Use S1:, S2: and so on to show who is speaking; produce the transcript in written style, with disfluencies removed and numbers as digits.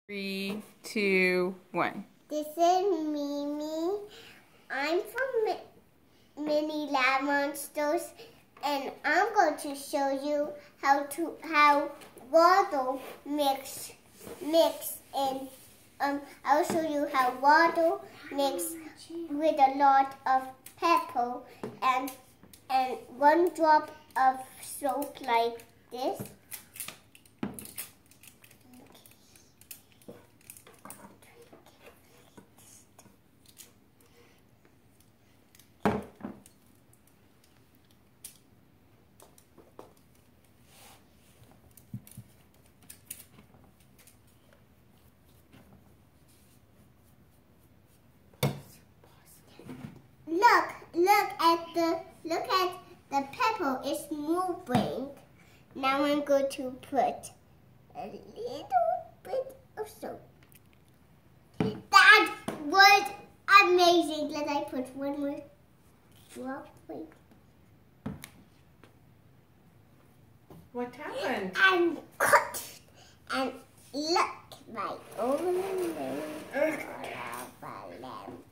S1: 3, 2, 1.
S2: This is Mimi. I'm from Mini Lab Monsters, and I'm going to show you how water mix and I'll show you how water mix with a lot of pepper and 1 drop of soap like this. Look at the pepper is moving. Now I'm going to put a little bit of soap. That was amazing. Let I put 1 more drop. Wait.
S1: What happened?
S2: And cut. And look, my own little lamp.